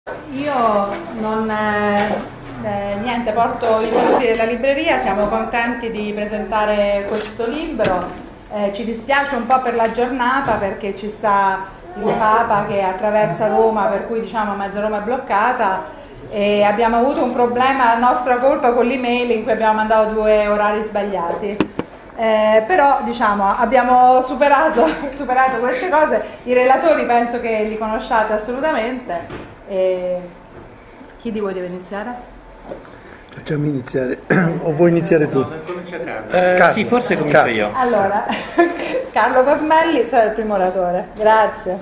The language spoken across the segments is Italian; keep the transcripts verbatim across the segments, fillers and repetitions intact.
Io non eh, eh, niente, porto i saluti della libreria, siamo contenti di presentare questo libro, eh, ci dispiace un po' per la giornata perché ci sta il Papa che attraversa Roma, per cui diciamo mezza Roma è bloccata e abbiamo avuto un problema a nostra colpa con l'email in cui abbiamo mandato due orari sbagliati. Eh, però diciamo abbiamo superato, superato queste cose, i relatori penso che li conosciate assolutamente. E chi di voi deve iniziare? Facciamo iniziare, o vuoi iniziare tu? Eh, sì, forse comincio Carlo. io. Allora, Carlo Cosmelli sarà il primo oratore, grazie.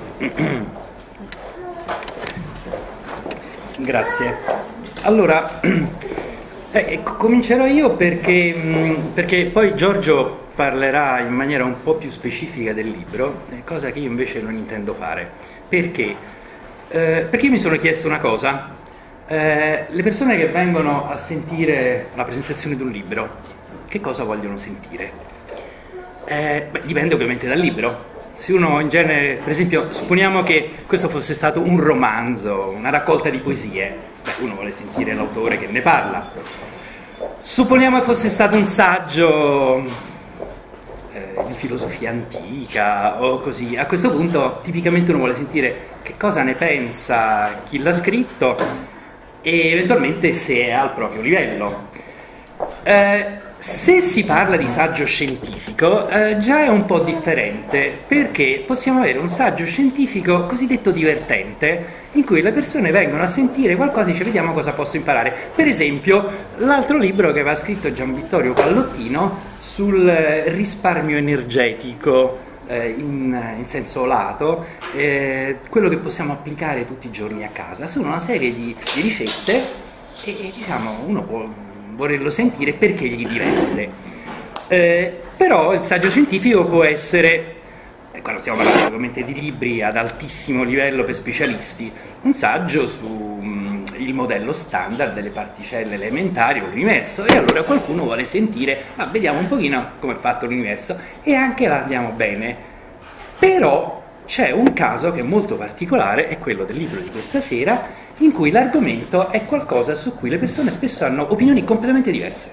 Grazie. Allora, eh, comincerò io perché, mh, perché poi Giorgio parlerà in maniera un po' più specifica del libro, cosa che io invece non intendo fare. Perché? Eh, perché io mi sono chiesto una cosa. Eh, le persone che vengono a sentire la presentazione di un libro, che cosa vogliono sentire? Eh, beh, dipende ovviamente dal libro. Se uno in genere, per esempio, supponiamo che questo fosse stato un romanzo, una raccolta di poesie, beh, uno vuole sentire l'autore che ne parla. Supponiamo che fosse stato un saggio eh, di filosofia antica o così, a questo punto tipicamente uno vuole sentire che cosa ne pensa chi l'ha scritto e eventualmente se è al proprio livello. Eh, se si parla di saggio scientifico eh, già è un po' differente, perché possiamo avere un saggio scientifico cosiddetto divertente in cui le persone vengono a sentire qualcosa e dice vediamo cosa posso imparare. Per esempio l'altro libro che aveva scritto Gian Vittorio Pallottino sul risparmio energetico In, in senso lato, eh, quello che possiamo applicare tutti i giorni a casa. Sono una serie di, di ricette e, e diciamo uno può volerlo sentire perché gli diverte. Eh, però il saggio scientifico può essere, eh, quando stiamo parlando ovviamente di libri ad altissimo livello per specialisti, un saggio su um, il modello standard delle particelle elementari o l'universo, e allora qualcuno vuole sentire ma vediamo un pochino come è fatto l'universo e anche la andiamo bene. Però c'è un caso che è molto particolare, è quello del libro di questa sera, in cui l'argomento è qualcosa su cui le persone spesso hanno opinioni completamente diverse.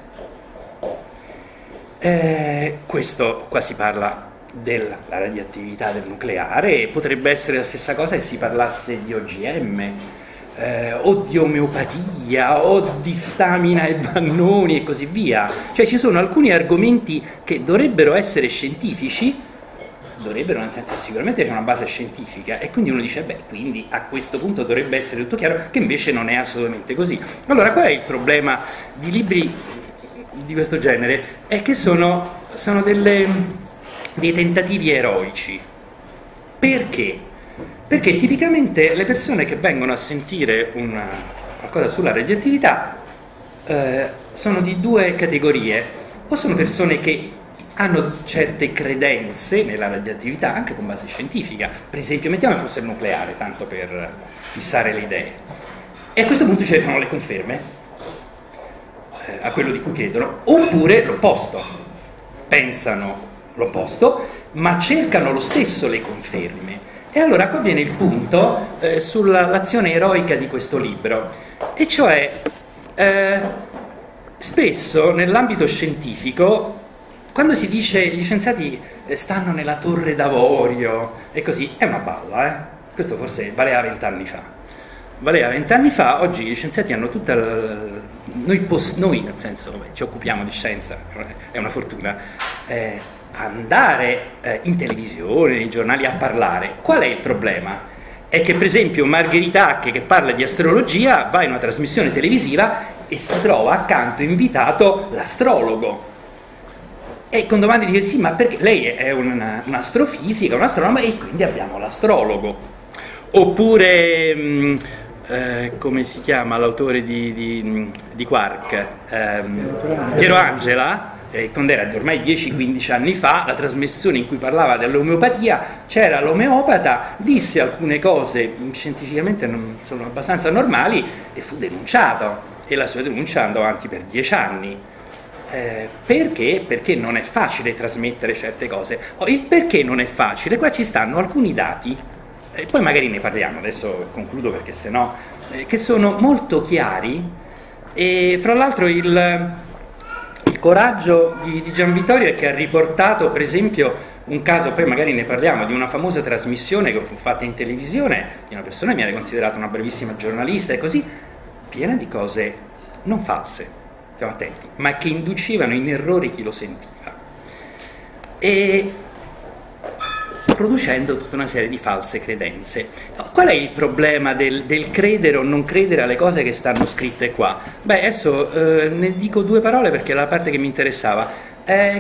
Eh, questo qua si parla della radioattività del nucleare, potrebbe essere la stessa cosa se si parlasse di O G M, eh, o di omeopatia, o di stamina e Vannoni e così via. Cioè ci sono alcuni argomenti che dovrebbero essere scientifici, dovrebbero nel senso sicuramente c'è una base scientifica, e quindi uno dice beh, quindi a questo punto dovrebbe essere tutto chiaro, che invece non è assolutamente così. Allora qual è il problema di libri di questo genere? È che sono, sono delle... dei tentativi eroici. Perché? Perché tipicamente le persone che vengono a sentire una, qualcosa sulla radioattività eh, sono di due categorie. O sono persone che hanno certe credenze nella radioattività, anche con base scientifica, per esempio mettiamo che fosse il nucleare, tanto per fissare le idee, e a questo punto cercano le conferme eh, a quello di cui credono, oppure l'opposto, pensano l'opposto, ma cercano lo stesso le conferme. E allora qua viene il punto eh, sull'azione eroica di questo libro, e cioè eh, spesso nell'ambito scientifico, quando si dice gli scienziati stanno nella torre d'avorio e così, è una balla, eh? Questo forse valeva vent'anni fa. Valeva vent'anni fa, oggi gli scienziati hanno tutta la... noi, post... noi nel senso beh, ci occupiamo di scienza, è una fortuna, eh, andare eh, in televisione, nei giornali a parlare. Qual è il problema? È che per esempio Margherita Hack, che parla di astrologia, va in una trasmissione televisiva e si trova accanto invitato l'astrologo, e con domande di che sì, ma perché lei è una, un'astrofisica, un'astronoma, e quindi abbiamo l'astrologo. Oppure mh, eh, come si chiama l'autore di, di, di Quark, ehm, Piero Angela, eh, quando era ormai dieci quindici anni fa, la trasmissione in cui parlava dell'omeopatia, c'era l'omeopata, disse alcune cose scientificamente non sono abbastanza normali e fu denunciato, e la sua denuncia andò avanti per dieci anni. Eh, perché? Perché non è facile trasmettere certe cose. Oh, il perché non è facile? Qua ci stanno alcuni dati, e poi magari ne parliamo, adesso concludo perché sennò eh, che sono molto chiari, e fra l'altro il, il coraggio di, di Gian Vittorio è che ha riportato per esempio un caso, poi magari ne parliamo, di una famosa trasmissione che fu fatta in televisione di una persona che mi era considerata una bravissima giornalista e così, piena di cose non false, stiamo attenti, ma che inducevano in errore chi lo sentiva, e producendo tutta una serie di false credenze. Qual è il problema del, del credere o non credere alle cose che stanno scritte qua? Beh, adesso eh, ne dico due parole perché è la parte che mi interessava. Eh,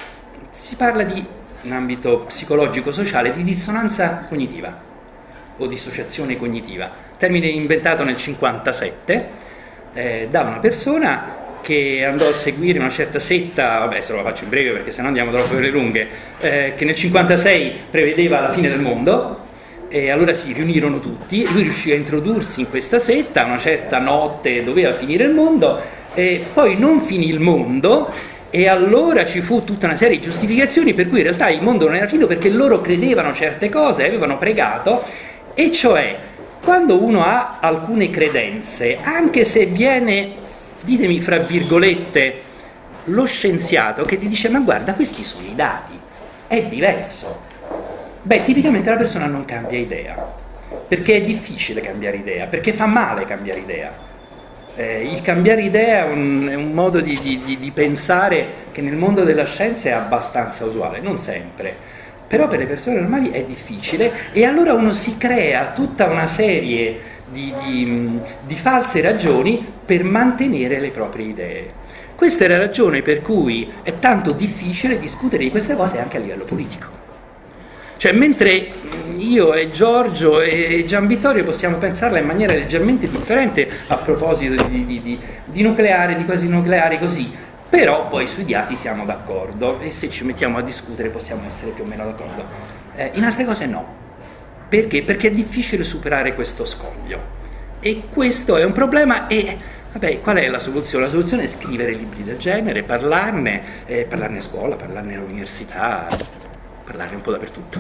si parla di, in ambito psicologico-sociale, di dissonanza cognitiva o dissociazione cognitiva, termine inventato nel cinquantasette eh, da una persona che andò a seguire una certa setta, vabbè se lo faccio in breve perché sennò andiamo troppo per le lunghe, eh, che nel cinquantasei prevedeva la fine del mondo, e allora si riunirono tutti, lui riuscì a introdursi in questa setta, una certa notte doveva finire il mondo, e poi non finì il mondo, e allora ci fu tutta una serie di giustificazioni per cui in realtà il mondo non era finito perché loro credevano certe cose, avevano pregato, e cioè quando uno ha alcune credenze, anche se viene, ditemi fra virgolette, lo scienziato che ti dice ma guarda questi sono i dati, è diverso, beh tipicamente la persona non cambia idea, perché è difficile cambiare idea, perché fa male cambiare idea. Eh, il cambiare idea è un, è un modo di, di, di pensare che nel mondo della scienza è abbastanza usuale, non sempre, però per le persone normali è difficile, e allora uno si crea tutta una serie di, di, di false ragioni per mantenere le proprie idee. Questa è la ragione per cui è tanto difficile discutere di queste cose anche a livello politico. Cioè, mentre io e Giorgio e Gian Vittorio possiamo pensarla in maniera leggermente differente a proposito di, di, di, di nucleare, di quasi nucleari, così, però poi sui dati siamo d'accordo, e se ci mettiamo a discutere possiamo essere più o meno d'accordo. Eh, in altre cose no. Perché? Perché è difficile superare questo scoglio, e questo è un problema. E vabbè, qual è la soluzione? La soluzione è scrivere libri del genere, parlarne, eh, parlarne a scuola, parlarne all'università, parlarne un po' dappertutto.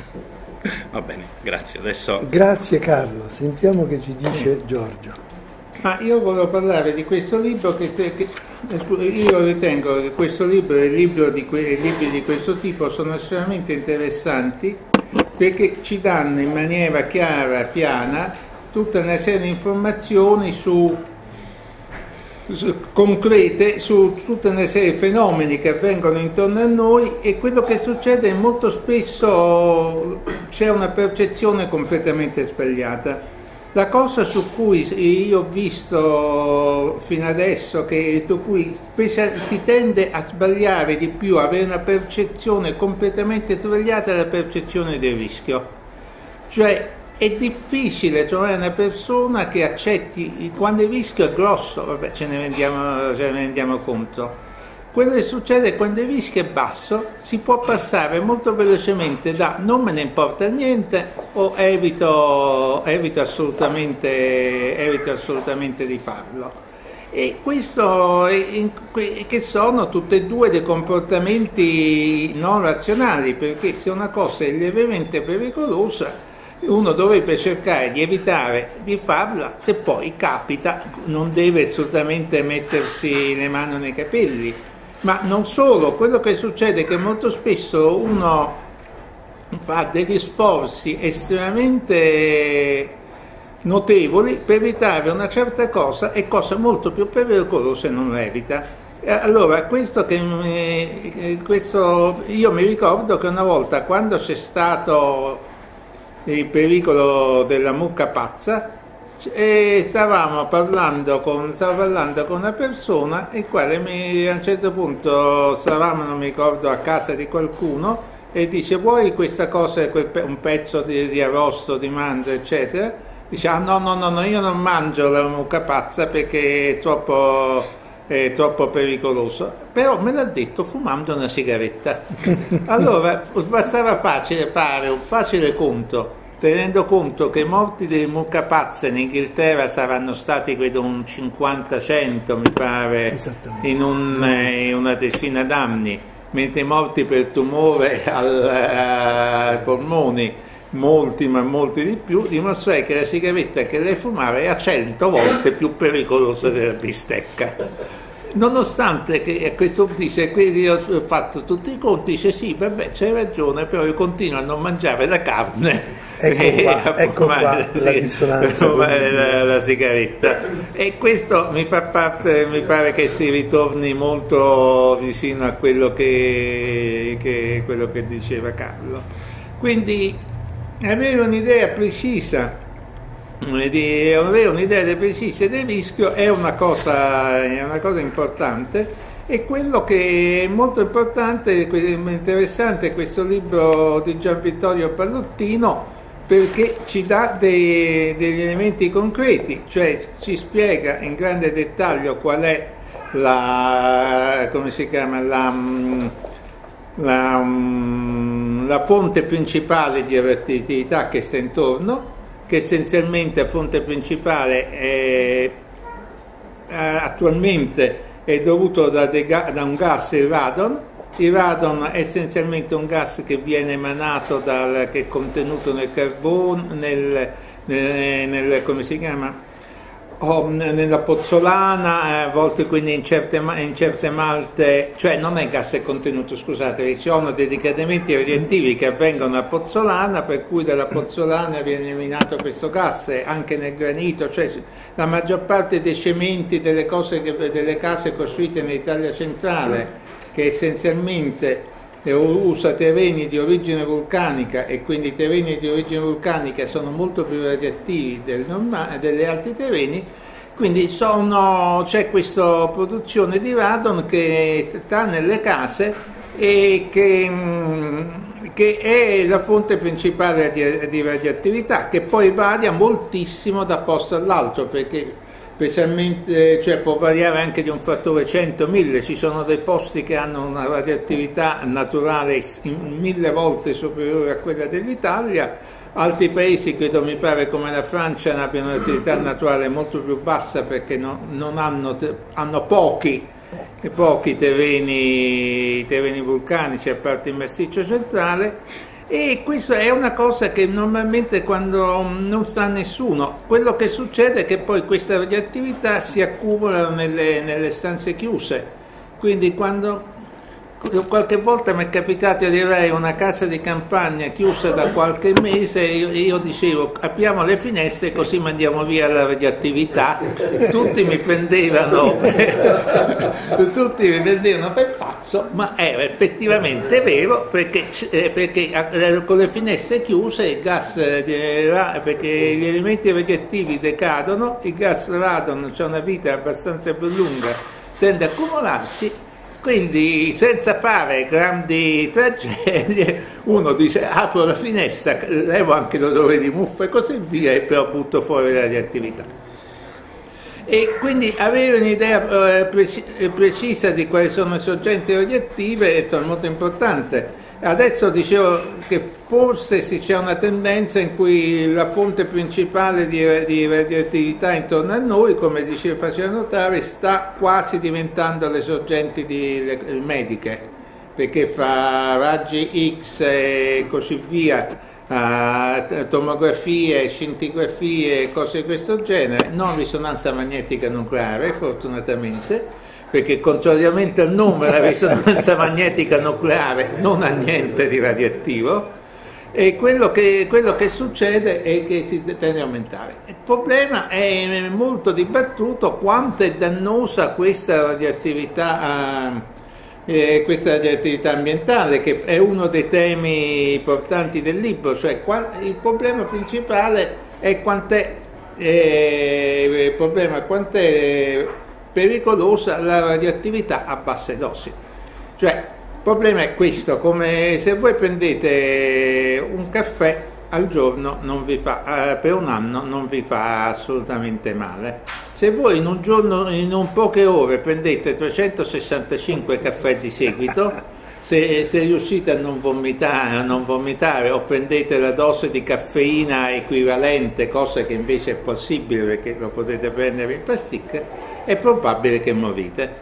Va bene, grazie. Adesso... Grazie Carlo, sentiamo che ci dice Giorgio. Ma io volevo parlare di questo libro che, che io ritengo che questo libro e i libri di, que, libri di questo tipo sono estremamente interessanti, perché ci danno in maniera chiara, piana, tutta una serie di informazioni su, su, concrete su tutta una serie di fenomeni che avvengono intorno a noi, e quello che succede è molto spesso c'è una percezione completamente sbagliata. La cosa su cui io ho visto fino adesso, che su cui si tende a sbagliare di più, avere una percezione completamente sbagliata, è la percezione del rischio. Cioè è difficile trovare una persona che accetti, quando il rischio è grosso, vabbè ce ne rendiamo, ce ne rendiamo conto. Quello che succede è quando il rischio è basso, si può passare molto velocemente da non me ne importa niente o evito, evito, assolutamente, evito assolutamente di farlo. E questo è, che sono tutti e due dei comportamenti non razionali, perché se una cosa è lievemente pericolosa uno dovrebbe cercare di evitare di farla, se poi capita non deve assolutamente mettersi le mani nei capelli. Ma non solo, quello che succede è che molto spesso uno fa degli sforzi estremamente notevoli per evitare una certa cosa, e cose molto più pericolose non la evita. Allora, questo che questo, io mi ricordo che una volta, quando c'è stato il pericolo della mucca pazza, e stavamo parlando con, stavo parlando con una persona, il quale mi, a un certo punto stavamo, non mi ricordo, a casa di qualcuno, e dice: vuoi questa cosa, un pezzo di, di arrosto, di manzo, eccetera? Dice: ah no, no, no, no, io non mangio la mucca pazza perché è troppo, è troppo pericoloso, però me l'ha detto fumando una sigaretta. Allora bastava facile fare un facile conto, tenendo conto che i morti delle mucche pazze in Inghilterra saranno stati, credo, un cinquanta cento, mi pare, in, un, eh, una decina d'anni, mentre i morti per tumore al, ai polmoni molti ma molti di più, dimostrai che la sigaretta che lei fumava era cento volte più pericolosa della bistecca. Nonostante che questo dice, quindi ho fatto tutti i conti, dice sì, vabbè, c'hai ragione, però io continuo a non mangiare la carne. Ecco qua, ecco qua la dissonanza. La, la sigaretta. E questo mi fa parte, mi pare che si ritorni molto vicino a quello che, che, quello che diceva Carlo. Quindi avere un'idea precisa di avere un'idea precisa del rischio è una cosa, è una cosa importante, e quello che è molto importante, interessante, è questo libro di Gian Vittorio Pallottino, perché ci dà dei, degli elementi concreti, cioè ci spiega in grande dettaglio qual è la, come si chiama, la, la, la fonte principale di radioattività che sta intorno, che essenzialmente la fonte principale è, attualmente è dovuto da, da un gas, il radon. Il radon è essenzialmente un gas che viene emanato dal, che è contenuto nel carbone, nel, nel, nel come si chiama? Oh, nella pozzolana, a volte quindi in certe, in certe malte, cioè non è gas è contenuto, scusate, ci sono dei decadimenti radioattivi che avvengono a pozzolana, per cui dalla pozzolana viene eliminato questo gas, anche nel granito, cioè la maggior parte dei cementi delle, cose che, delle case costruite in Italia centrale, che essenzialmente usa terreni di origine vulcanica, e quindi i terreni di origine vulcanica sono molto più radioattivi del norma- degli altri terreni, quindi sono, c'è questa produzione di radon che sta nelle case e che, che è la fonte principale di, di radioattività, che poi varia moltissimo da posto all'altro, perché specialmente, cioè può variare anche di un fattore cento mille, ci sono dei posti che hanno una radioattività naturale mille volte superiore a quella dell'Italia, altri paesi, credo mi pare come la Francia, abbiano un'attività naturale molto più bassa perché no, non hanno, hanno pochi, pochi terreni, terreni vulcanici a parte il massiccio centrale. E questa è una cosa che normalmente quando non sta nessuno, quello che succede è che poi questa radioattività si accumula nelle, nelle stanze chiuse, quindi quando qualche volta mi è capitato di avere una casa di campagna chiusa da qualche mese, io, io dicevo apriamo le finestre così mandiamo via la radioattività, tutti mi prendevano per, tutti mi prendevano per pazzo, ma era effettivamente vero, perché, perché con le finestre chiuse il gas, perché gli elementi radioattivi decadono, il gas radon ha una vita abbastanza più lunga, tende a accumularsi. Quindi senza fare grandi tragedie uno dice apro la finestra, levo anche l'odore di muffa e così via, e però butto fuori la radioattività. E quindi avere un'idea eh, preci- precisa di quali sono le sorgenti radioattive è molto importante. Adesso dicevo che forse sì, c'è una tendenza in cui la fonte principale di, di radioattività intorno a noi, come diceva, faceva notare, sta quasi diventando le sorgenti di, le, mediche, perché fa raggi X e così via, uh, tomografie, scintigrafie, cose di questo genere, non risonanza magnetica nucleare, fortunatamente, perché contrariamente al nome la risonanza magnetica nucleare non ha niente di radioattivo, e quello che, quello che succede è che si tende a aumentare. Il problema è molto dibattuto quanto è dannosa questa radioattività, eh, questa radioattività ambientale, che è uno dei temi importanti del libro, cioè qual, il problema principale è quant'è, eh, il problema quant'è pericolosa la radioattività a basse dosi. Cioè, il problema è questo, come se voi prendete un caffè al giorno non vi fa, eh, per un anno non vi fa assolutamente male. Se voi in un giorno, in un poche ore prendete trecentosessantacinque caffè di seguito, se, se riuscite a non vomitare, a non vomitare o prendete la dose di caffeina equivalente, cosa che invece è possibile perché lo potete prendere in pasticche, è probabile che morite.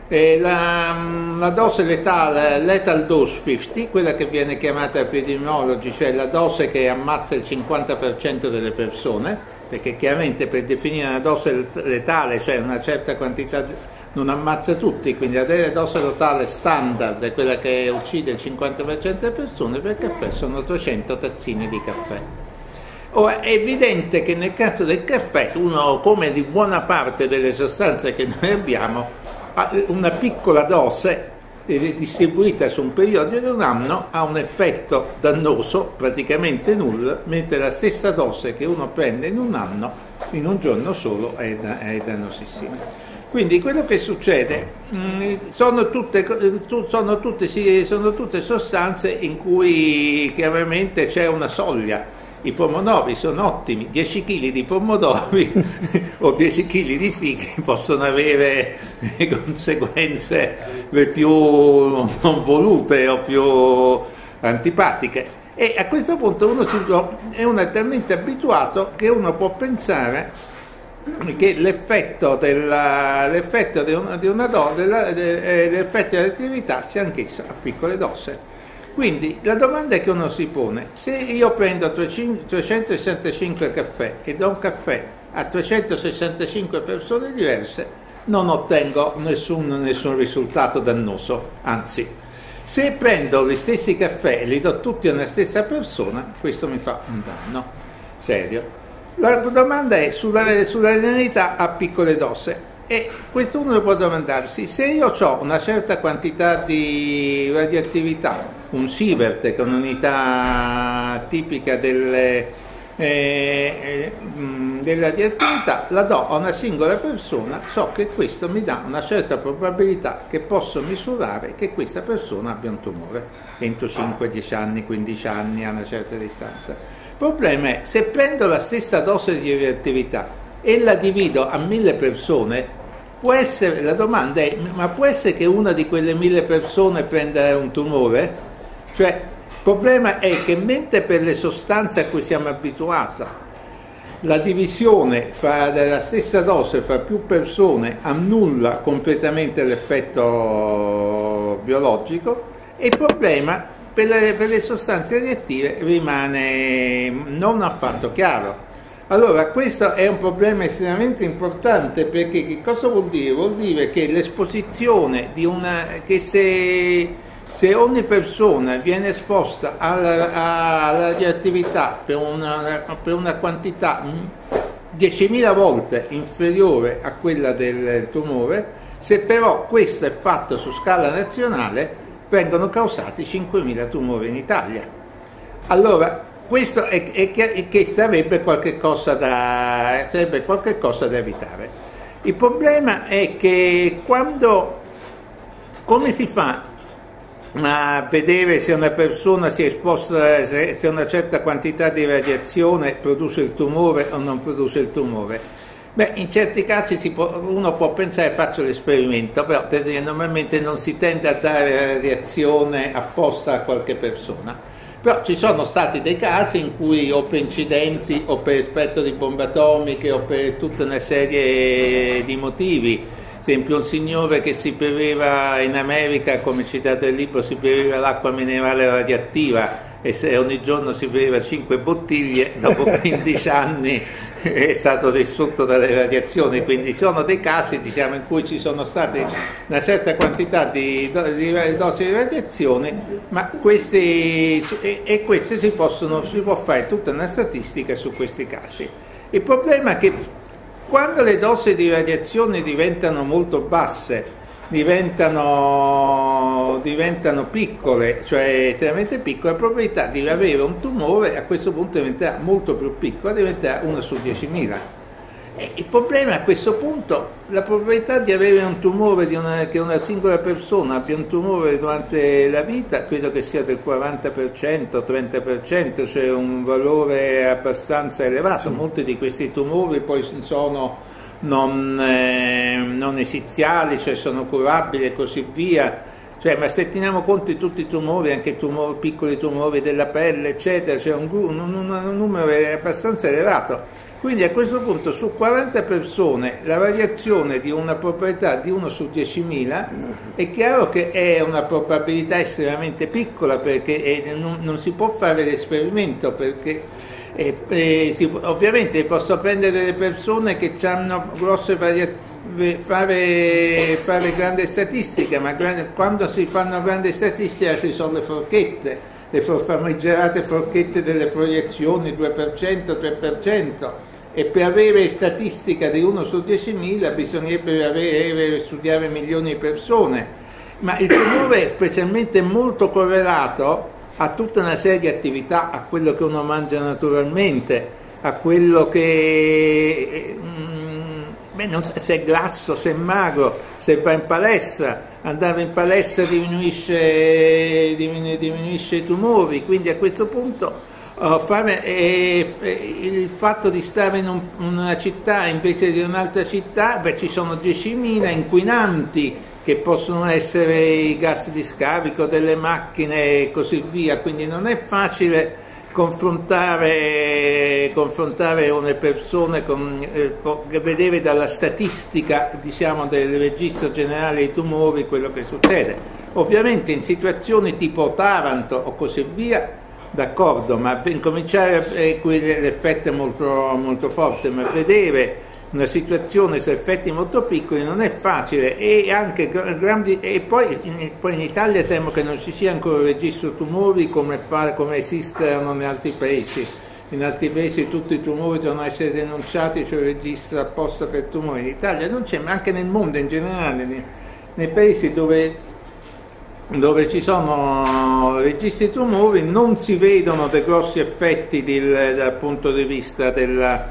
Eh, la, la dose letale, lethal dose cinquanta, quella che viene chiamata epidemiologi, cioè la dose che ammazza il cinquanta per cento delle persone, perché chiaramente per definire una dose letale, cioè una certa quantità, non ammazza tutti, quindi la dose letale standard è quella che uccide il cinquanta per cento delle persone. Per caffè sono trecento tazzine di caffè. Ora, è evidente che nel caso del caffè, uno, come di buona parte delle sostanze che noi abbiamo, una piccola dose distribuita su un periodo di un anno ha un effetto dannoso, praticamente nullo, mentre la stessa dose che uno prende in un anno, in un giorno solo, è, è dannosissima. Quindi quello che succede mh, sono, tutte, sono, tutte, sono tutte sostanze in cui chiaramente c'è una soglia. I pomodori sono ottimi, dieci chili di pomodori o dieci chili di fichi possono avere conseguenze più non volute o più antipatiche. E a questo punto uno si può, è uno talmente abituato che uno può pensare che l'effetto della, l'effetto di una, di una dose, l'effetto dell'attività sia anch'esso a piccole dosi. Quindi la domanda è che uno si pone: se io prendo trecentosessantacinque caffè e do un caffè a trecentosessantacinque persone diverse, non ottengo nessun, nessun risultato dannoso, anzi, se prendo gli stessi caffè e li do tutti a una stessa persona, questo mi fa un danno serio. La domanda è sulla, sulla renalità a piccole dose. E questo uno può domandarsi: se io ho una certa quantità di radioattività, un sievert che è un'unità tipica delle, eh, delle radioattività, la do a una singola persona, so che questo mi dà una certa probabilità che posso misurare che questa persona abbia un tumore entro cinque, dieci anni, quindici anni, a una certa distanza. Il problema è: se prendo la stessa dose di radioattività e la divido a mille persone, può essere, la domanda è: ma può essere che una di quelle mille persone prenda un tumore? Cioè, il problema è che mentre per le sostanze a cui siamo abituati la divisione fra, della stessa dose fra più persone annulla completamente l'effetto biologico, e il problema per le, per le sostanze radioattive rimane non affatto chiaro. Allora, questo è un problema estremamente importante, perché che cosa vuol dire? Vuol dire che l'esposizione di una, che se, se ogni persona viene esposta alla, alla radioattività per una, per una quantità diecimila volte inferiore a quella del tumore, se però questo è fatto su scala nazionale, vengono causati cinquemila tumori in Italia. Allora, questo è, è, che, è che sarebbe qualche cosa da, sarebbe qualche cosa da evitare. Il problema è che quando, come si fa a vedere se una persona si è esposta, se, se una certa quantità di radiazione produce il tumore o non produce il tumore? Beh, in certi casi si può, uno può pensare: faccio l'esperimento, però normalmente non si tende a dare radiazione apposta a qualche persona. Però ci sono stati dei casi in cui, o per incidenti o per effetto di bombe atomiche o per tutta una serie di motivi, ad esempio un signore che si beveva in America, come citato nel libro, si beveva l'acqua minerale radioattiva, e se ogni giorno si beveva cinque bottiglie, dopo quindici anni è stato distrutto dalle radiazioni. Quindi sono dei casi, diciamo, in cui ci sono state una certa quantità di, di dosi di radiazione, ma questi, e, e queste si possono, si può fare tutta una statistica su questi casi. Il problema è che quando le dosi di radiazione diventano molto basse, diventano, diventano piccole, cioè estremamente piccole, la probabilità di avere un tumore a questo punto diventerà molto più piccola, diventerà uno su diecimila. E il problema a questo punto, la probabilità di avere un tumore, di una, che una singola persona abbia un tumore durante la vita, credo che sia del quaranta per cento, trenta per cento, cioè un valore abbastanza elevato. Molti di questi tumori poi sono non, eh, non esiziali, cioè sono curabili e così via. Cioè, ma se teniamo conto di tutti i tumori, anche tumori, piccoli tumori della pelle, eccetera, c'è cioè un, un, un, un numero abbastanza elevato. Quindi a questo punto su quaranta persone la variazione di una probabilità di uno su diecimila è chiaro che è una probabilità estremamente piccola, perché eh, non, non si può fare l'esperimento, perché eh, eh, si, ovviamente posso prendere delle persone che hanno grosse variazioni, fare, fare grande statistica, ma grande, quando si fanno grande statistica ci sono le forchette, le famigerate forchette delle proiezioni, due per cento, tre per cento, e per avere statistica di uno su diecimila bisognerebbe avere, studiare milioni di persone, ma il tumore è specialmente molto correlato a tutta una serie di attività, a quello che uno mangia naturalmente, a quello che beh, non, se è grasso, se è magro, se va in palestra. Andare in palestra diminuisce, diminu, diminuisce i tumori, quindi a questo punto uh, fare, eh, eh, il fatto di stare in un, una città invece di un'altra città, beh, ci sono diecimila inquinanti che possono essere i gas di scarico delle macchine e così via, quindi non è facile confrontare, confrontare una persone con, eh, con, vedere dalla statistica, diciamo, del registro generale dei tumori quello che succede. Ovviamente in situazioni tipo Taranto o così via, d'accordo, ma per incominciare eh, l'effetto è molto, molto forte, ma vedere una situazione su effetti molto piccoli non è facile, e anche grandi, e poi in, poi in Italia temo che non ci sia ancora un registro tumori come, fa, come esistono in altri paesi. In altri paesi tutti i tumori devono essere denunciati, c'è un registro apposta per tumori. In Italia non c'è, ma anche nel mondo in generale, nei, nei paesi dove, dove ci sono registri tumori non si vedono dei grossi effetti del, dal punto di vista della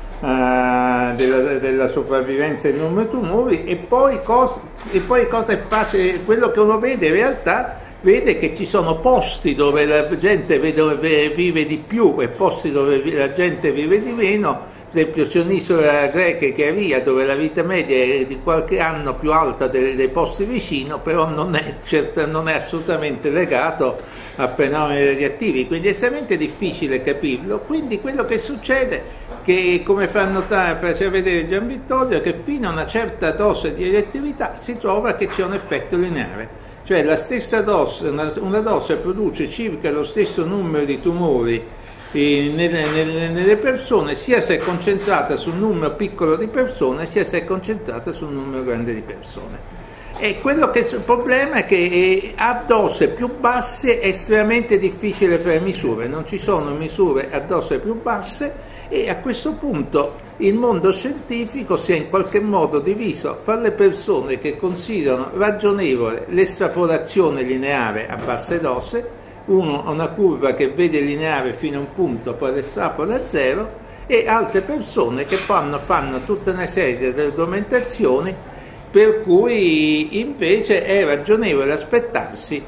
Uh, della, della sopravvivenza del numero di tumori. E poi, cosa, e poi cosa è facile, quello che uno vede in realtà, vede che ci sono posti dove la gente vede, vive di più e posti dove la gente vive di meno. Per esempio c'è un'isola greca che è Ria, dove la vita media è di qualche anno più alta dei, dei posti vicino, però non è, certo, non è assolutamente legato a fenomeni radioattivi, quindi è estremamente difficile capirlo. Quindi quello che succede, che come fa notare, faceva vedere Gian Vittorio, che fino a una certa dose di radioattività si trova che c'è un effetto lineare, cioè la stessa dose, una, una dose produce circa lo stesso numero di tumori eh, nelle, nelle, nelle persone, sia se è concentrata su un numero piccolo di persone, sia se è concentrata su un numero grande di persone. E quello che il problema è che eh, a dose più basse è estremamente difficile fare misure, non ci sono misure a dose più basse, e a questo punto il mondo scientifico si è in qualche modo diviso fra le persone che considerano ragionevole l'estrapolazione lineare a basse dose, uno una curva che vede lineare fino a un punto poi estrapola a zero, e altre persone che fanno, fanno tutta una serie di argomentazioni per cui invece è ragionevole aspettarsi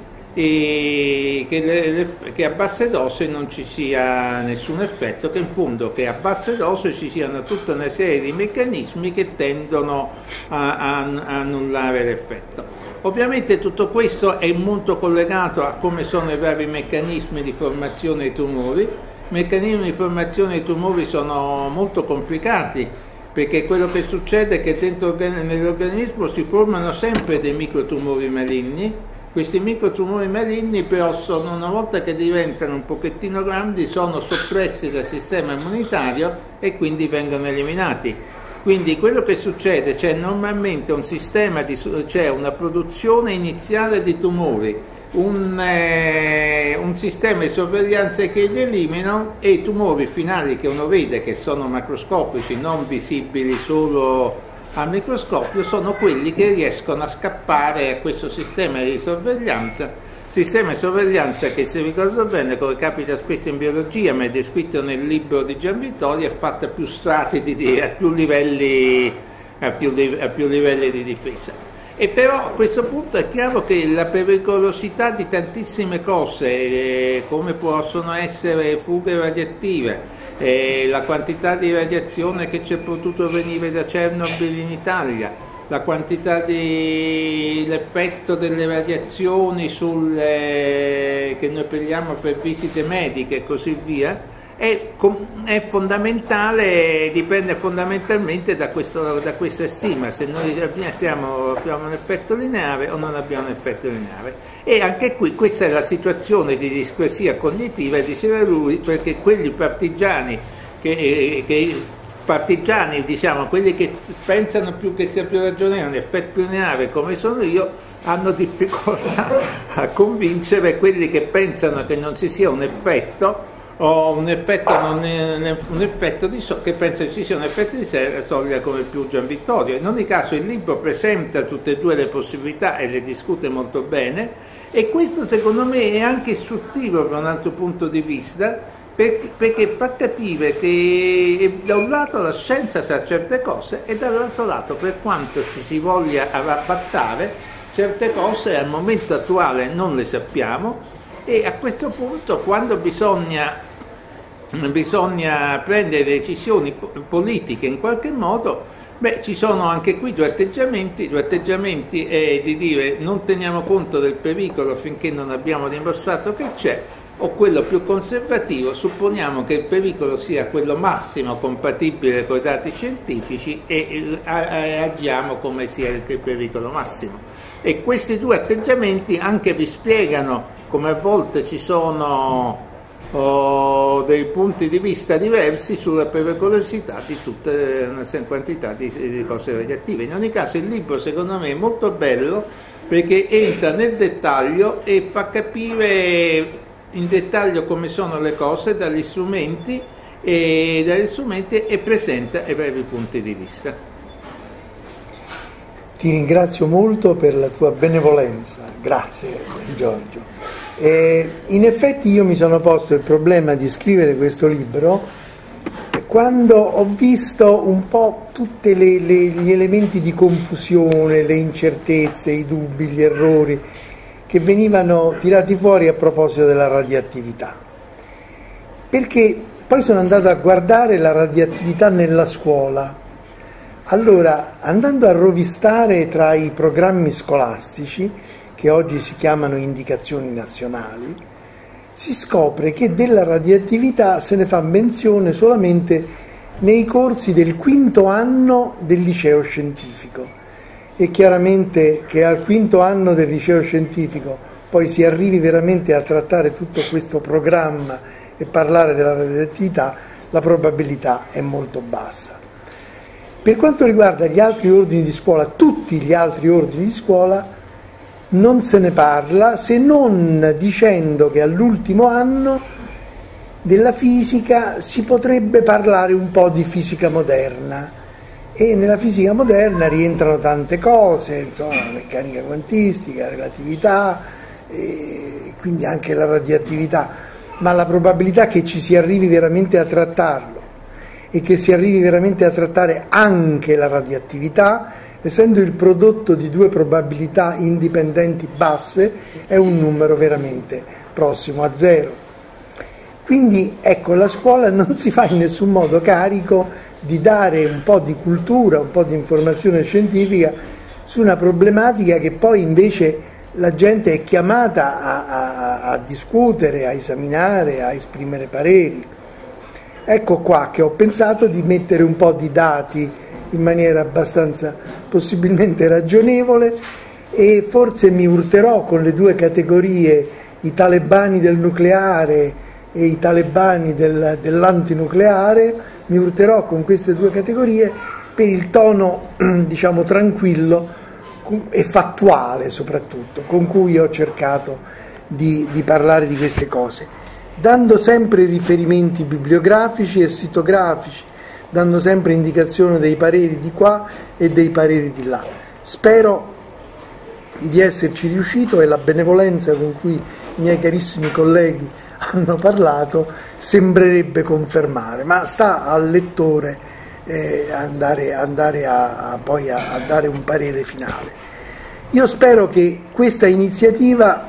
e che, le, le, che a basse dosi non ci sia nessun effetto, che in fondo che a basse dosi ci siano tutta una serie di meccanismi che tendono a, a, a annullare l'effetto. Ovviamente tutto questo è molto collegato a come sono i vari meccanismi di formazione dei tumori. I meccanismi di formazione dei tumori sono molto complicati, perché quello che succede è che dentro nell'organismo si formano sempre dei microtumori maligni. Questi microtumori maligni però sono, una volta che diventano un pochettino grandi, sono soppressi dal sistema immunitario e quindi vengono eliminati. Quindi quello che succede, c'è normalmente un sistema di, c'è una produzione iniziale di tumori, un, eh, un sistema di sorveglianza che li eliminano, e i tumori finali che uno vede, che sono macroscopici, non visibili solo al microscopio, sono quelli che riescono a scappare a questo sistema di sorveglianza, sistema di sorveglianza che, se ricordo bene, come capita spesso in biologia, ma è descritto nel libro di Gian Vittorio, è fatta a più strati, di, a, più livelli, a, più, a più livelli di difesa. E però a questo punto è chiaro che la pericolosità di tantissime cose, eh, come possono essere fughe radioattive, eh, la quantità di radiazione che c'è potuto venire da Chernobyl in Italia, la quantità di l'effetto delle radiazioni sulle, che noi prendiamo per visite mediche e così via, è, è fondamentale, dipende fondamentalmente da, questo, da questa stima, se noi siamo, abbiamo un effetto lineare o non abbiamo un effetto lineare. E anche qui questa è la situazione di discrasia cognitiva, diceva lui, perché quelli partigiani che, che partigiani, diciamo, quelli che pensano più che sia più ragionevole un effetto lineare come sono io, hanno difficoltà a convincere quelli che pensano che non ci sia un effetto o un effetto, non è, un effetto di so, che pensa ci sia un effetto di soglia come più Gian Vittorio. In ogni caso il libro presenta tutte e due le possibilità e le discute molto bene, e questo secondo me è anche istruttivo da un altro punto di vista, perché, perché fa capire che da un lato la scienza sa certe cose e dall'altro lato, per quanto ci si voglia arrabattare, certe cose al momento attuale non le sappiamo, e a questo punto quando bisogna, bisogna prendere decisioni politiche in qualche modo, beh, ci sono anche qui due atteggiamenti. Due atteggiamenti è di dire non teniamo conto del pericolo finché non abbiamo dimostrato che c'è, o quello più conservativo, supponiamo che il pericolo sia quello massimo compatibile con i dati scientifici e agiamo come sia il pericolo massimo. E questi due atteggiamenti anche vi spiegano come a volte ci sono o dei punti di vista diversi sulla pericolosità di tutta una quantità di, di cose radioattive. In ogni caso il libro secondo me è molto bello perché entra nel dettaglio e fa capire in dettaglio come sono le cose dagli strumenti e, dagli strumenti e presenta i vari punti di vista. Ti ringrazio molto per la tua benevolenza, grazie Giorgio. E in effetti io mi sono posto il problema di scrivere questo libro quando ho visto un po' tutti gli elementi di confusione, le incertezze, i dubbi, gli errori che venivano tirati fuori a proposito della radioattività, perché poi sono andato a guardare la radioattività nella scuola. Allora, andando a rovistare tra i programmi scolastici, che oggi si chiamano indicazioni nazionali, si scopre che della radioattività se ne fa menzione solamente nei corsi del quinto anno del liceo scientifico, e chiaramente che al quinto anno del liceo scientifico poi si arrivi veramente a trattare tutto questo programma e parlare della radioattività, la probabilità è molto bassa. Per quanto riguarda gli altri ordini di scuola, tutti gli altri ordini di scuola, non se ne parla, se non dicendo che all'ultimo anno della fisica si potrebbe parlare un po' di fisica moderna, e nella fisica moderna rientrano tante cose, insomma, meccanica quantistica, relatività, e quindi anche la radioattività, ma la probabilità che ci si arrivi veramente a trattarlo e che si arrivi veramente a trattare anche la radioattività, essendo il prodotto di due probabilità indipendenti basse, è un numero veramente prossimo a zero. Quindi ecco, la scuola non si fa in nessun modo carico di dare un po' di cultura, un po' di informazione scientifica su una problematica che poi invece la gente è chiamata a, a, a discutere, a esaminare, a esprimere pareri. Ecco qua che ho pensato di mettere un po' di dati in maniera abbastanza possibilmente ragionevole, e forse mi urterò con le due categorie, i talebani del nucleare e i talebani del, dell'antinucleare, mi urterò con queste due categorie per il tono diciamo tranquillo e fattuale soprattutto con cui ho cercato di, di parlare di queste cose, dando sempre riferimenti bibliografici e sitografici, dando sempre indicazione dei pareri di qua e dei pareri di là. Spero di esserci riuscito, e la benevolenza con cui i miei carissimi colleghi hanno parlato sembrerebbe confermare, ma sta al lettore eh, andare, andare a, a, poi a, a dare un parere finale. Io spero che questa iniziativa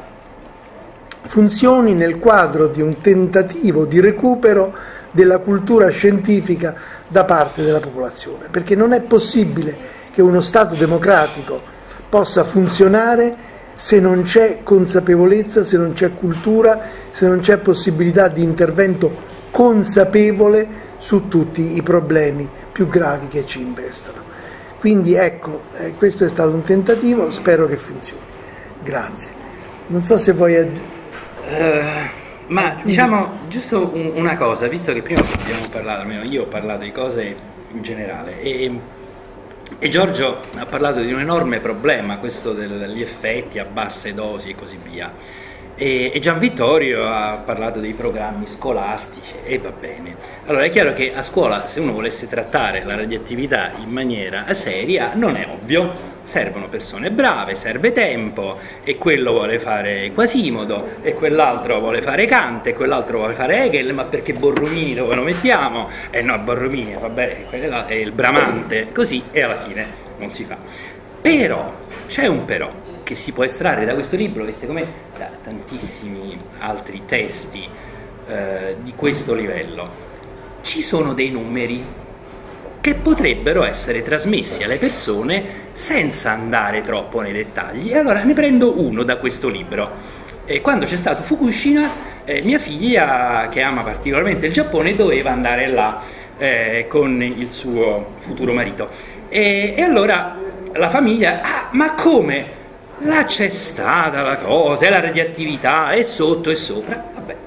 funzioni nel quadro di un tentativo di recupero della cultura scientifica da parte della popolazione, perché non è possibile che uno Stato democratico possa funzionare se non c'è consapevolezza, se non c'è cultura, se non c'è possibilità di intervento consapevole su tutti i problemi più gravi che ci investono. Quindi ecco, eh, questo è stato un tentativo, spero che funzioni. Grazie. Non so se vuoi aggi- uh... Ma diciamo giusto un, una cosa, visto che prima abbiamo parlato, almeno io ho parlato di cose in generale e, e Giorgio ha parlato di un enorme problema, questo degli effetti a basse dosi e così via, e, e Gian Vittorio ha parlato dei programmi scolastici e va bene. Allora è chiaro che a scuola, se uno volesse trattare la radioattività in maniera seria, non è ovvio. Servono persone brave, serve tempo, e quello vuole fare Quasimodo, e quell'altro vuole fare Kant, e quell'altro vuole fare Hegel, ma perché Borromini dove lo mettiamo? Eh no, Borromini, vabbè, è il Bramante, così, e alla fine non si fa. Però, c'è un però, che si può estrarre da questo libro, che secondo me da tantissimi altri testi eh, di questo livello. Ci sono dei numeri che potrebbero essere trasmessi alle persone senza andare troppo nei dettagli. E allora ne prendo uno da questo libro. E quando c'è stato Fukushima, eh, mia figlia, che ama particolarmente il Giappone, doveva andare là eh, con il suo futuro marito. E, e allora la famiglia, ah, ma come? Là c'è stata la cosa, è la radioattività, è sotto e sopra. Vabbè,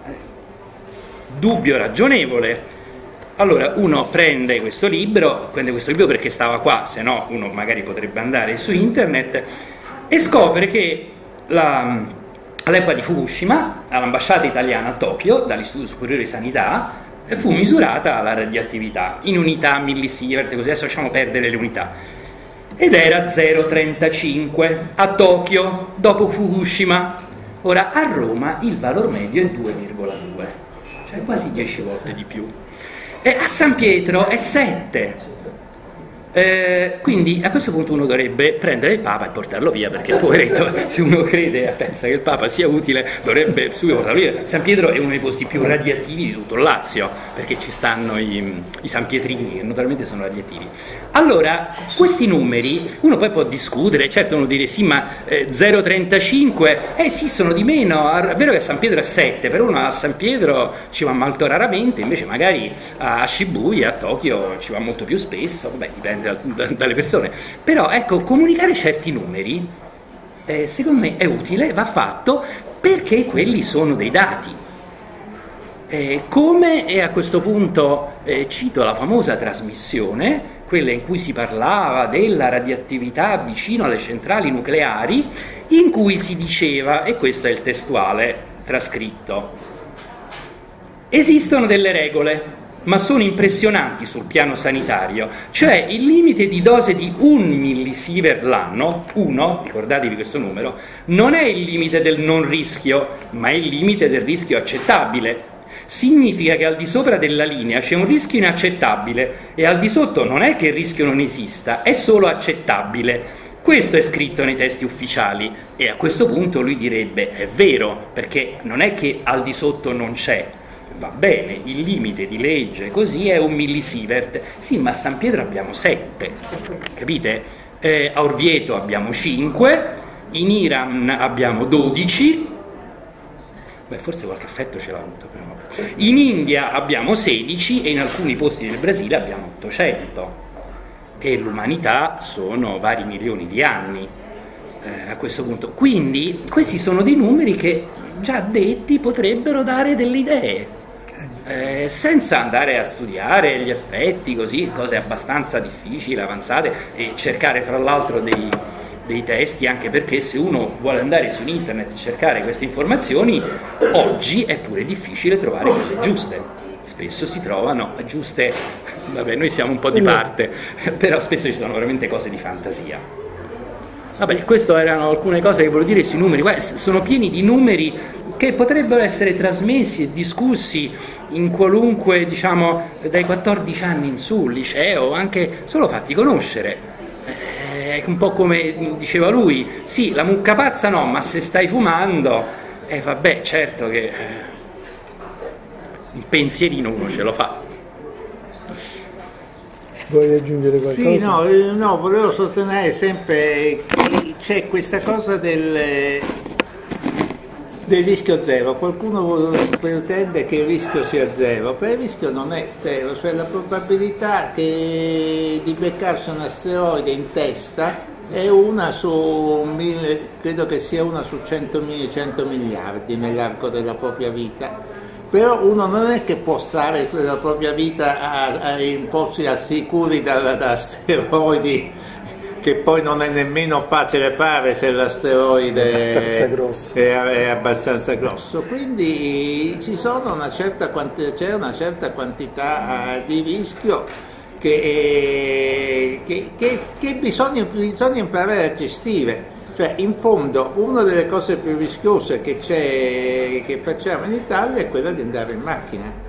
dubbio ragionevole. Allora uno prende questo libro, prende questo libro perché stava qua, se no uno magari potrebbe andare su internet e scopre che la, all'epoca di Fukushima, all'ambasciata italiana a Tokyo, dall'Istituto Superiore di Sanità, fu misurata la radioattività in unità millisievert, così adesso lasciamo perdere le unità, ed era zero virgola trentacinque a Tokyo dopo Fukushima. Ora a Roma il valore medio è due virgola due, cioè quasi dieci volte di più. E a San Pietro è sette. Eh, quindi a questo punto uno dovrebbe prendere il Papa e portarlo via, perché poveretto, se uno crede e pensa che il Papa sia utile, dovrebbe subito portarlo via. San Pietro è uno dei posti più radioattivi di tutto il Lazio, perché ci stanno i, i San Pietrini che naturalmente sono radioattivi. Allora questi numeri uno poi può discutere, certo uno dire sì, ma eh, zero virgola trentacinque eh sì, sono di meno. È vero che a San Pietro è sette, però uno a San Pietro ci va molto raramente, invece magari a Shibuya, a Tokyo ci va molto più spesso. Vabbè, dipende dalle persone, però ecco, comunicare certi numeri eh, secondo me è utile, va fatto, perché quelli sono dei dati. Eh, come, e a questo punto eh, cito la famosa trasmissione, quella in cui si parlava della radioattività vicino alle centrali nucleari, in cui si diceva, e questo è il testuale trascritto: esistono delle regole, ma sono impressionanti sul piano sanitario, cioè il limite di dose di un millisievert l'anno, uno, ricordatevi questo numero, non è il limite del non rischio, ma è il limite del rischio accettabile. Significa che al di sopra della linea c'è un rischio inaccettabile e al di sotto non è che il rischio non esista, è solo accettabile. Questo è scritto nei testi ufficiali, e a questo punto lui direbbe è vero, perché non è che al di sotto non c'è. Va bene, il limite di legge così è un millisievert, sì, ma a San Pietro abbiamo sette, capite? Eh, a Orvieto abbiamo cinque, in Iran abbiamo dodici, beh, forse qualche effetto ce l'ha avuto, però. In India abbiamo sedici e in alcuni posti del Brasile abbiamo ottocento, e l'umanità sono vari milioni di anni eh, a questo punto. Quindi questi sono dei numeri che già detti potrebbero dare delle idee. Eh, senza andare a studiare gli effetti, così, cose abbastanza difficili, avanzate, e cercare fra l'altro dei, dei testi, anche perché se uno vuole andare su internet e cercare queste informazioni, oggi è pure difficile trovare quelle giuste. Spesso si trovano giuste, vabbè, noi siamo un po' di parte, però spesso ci sono veramente cose di fantasia. Vabbè, queste erano alcune cose che volevo dire sui numeri. Guarda, sono pieni di numeri che potrebbero essere trasmessi e discussi in qualunque, diciamo, dai quattordici anni in su, liceo, anche solo fatti conoscere. È un po' come diceva lui, sì, la mucca pazza no, ma se stai fumando, e eh, vabbè, certo che eh, un pensierino uno ce lo fa. Vuoi aggiungere qualcosa? Sì, no, no, volevo sottolineare sempre che c'è questa cosa del... del rischio zero. Qualcuno pretende che il rischio sia zero, però il rischio non è zero, cioè la probabilità che di beccarsi un asteroide in testa è una su mille, credo che sia una su cento miliardi nell'arco della propria vita. Però uno non è che può stare la propria vita a, a, in posti assicuri da, da asteroidi, che poi non è nemmeno facile fare se l'asteroide è, è, è abbastanza grosso. Quindi ci sono una certa quanti, c'è una certa quantità di rischio che, che, che, che bisogna, bisogna imparare a gestire. Cioè, in fondo, una delle cose più rischiose che, c'è, che facciamo in Italia è quella di andare in macchina.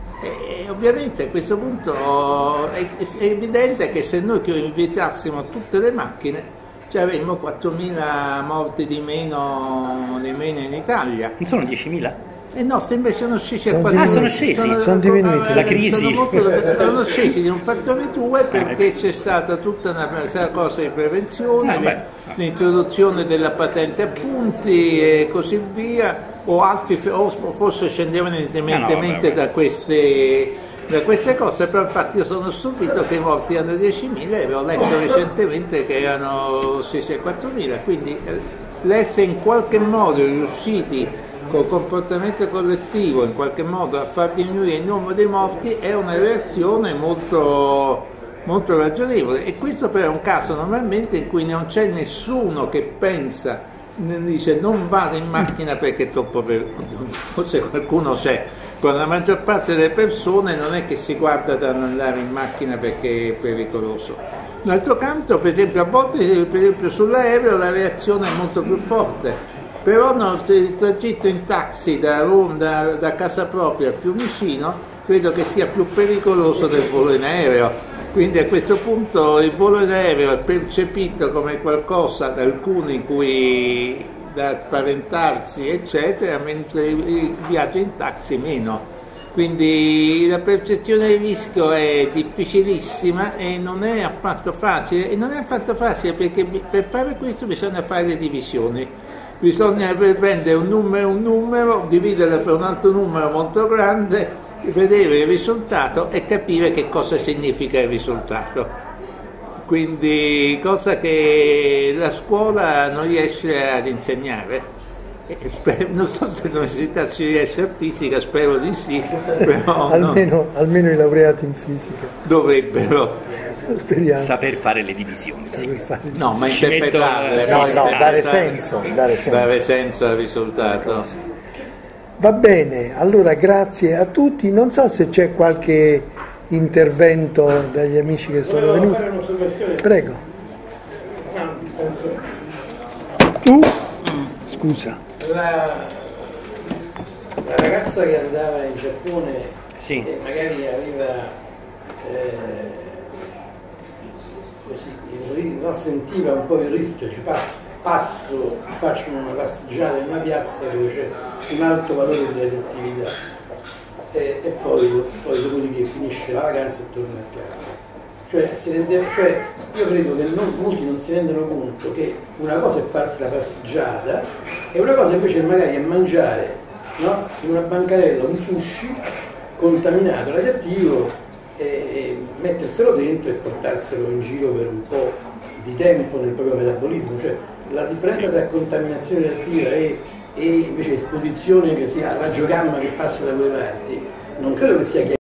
E ovviamente a questo punto è, è evidente che se noi invitassimo tutte le macchine, cioè avremmo quattromila morti di meno, di meno in Italia. Non sono diecimila? E no, invece sono scesi a quattro. Ah, sono scesi, sono, sono diminuiti. La crisi. Sono, molto, sono scesi di un fattore due perché c'è stata tutta una cosa di prevenzione, ah, l'introduzione della patente a punti e così via, o altri, o forse scendevano indipendentemente ah, no, da queste, da queste cose, però infatti io sono stupito che i morti erano diecimila e avevo letto recentemente che erano scesi a quattromila, quindi l'essere in qualche modo riusciti col comportamento collettivo in qualche modo a far diminuire il numero dei morti è una reazione molto, molto ragionevole, e questo però è un caso normalmente in cui non c'è nessuno che pensa, dice non vado in macchina perché è troppo pericoloso, forse qualcuno c'è, con la maggior parte delle persone non è che si guarda da non andare in macchina perché è pericoloso. D'altro canto, per esempio, a volte per esempio sull'aereo la reazione è molto più forte. Però no, il tragitto in taxi da, Roma, da, da casa propria a Fiumicino credo che sia più pericoloso del volo in aereo, quindi a questo punto il volo in aereo è percepito come qualcosa da alcuni cui da spaventarsi eccetera, mentre il viaggio in taxi meno. Quindi la percezione di rischio è difficilissima e non è affatto facile, e non è affatto facile perché per fare questo bisogna fare le divisioni. Bisogna prendere un numero, un numero, dividerlo per un altro numero molto grande, vedere il risultato e capire che cosa significa il risultato. Quindi cosa che la scuola non riesce ad insegnare. Spero, non so se l'università ci riesce a fisica, spero di sì, però almeno, no. almeno i laureati in fisica dovrebbero. Speriamo. Saper fare le divisioni, sì. fare le no, ma interpretarle, no, no, dare senso, dare senso, dare senso al risultato. Va bene, allora grazie a tutti. Non so se c'è qualche intervento dagli amici che sono Volevo venuti. Fare un'osservazione. Prego. No, penso... Tu? Scusa. La, la ragazza che andava in Giappone sì. e magari aveva eh, così, il, no, sentiva un po' il rischio, ci passo, passo, faccio una passeggiata in una piazza dove c'è un alto valore di radioattività e, e poi, poi dopodiché finisce la vacanza e torna a casa. Cioè, si rende, cioè io credo che non, molti non si rendono conto che una cosa è farsi la passeggiata e una cosa invece magari è mangiare, no? In una bancarella un sushi contaminato, radioattivo, e, e metterselo dentro e portarselo in giro per un po' di tempo nel proprio metabolismo. Cioè, la differenza tra contaminazione radioattiva e, e invece esposizione che sia a raggio gamma che passa da quelle parti non credo che sia chiaro.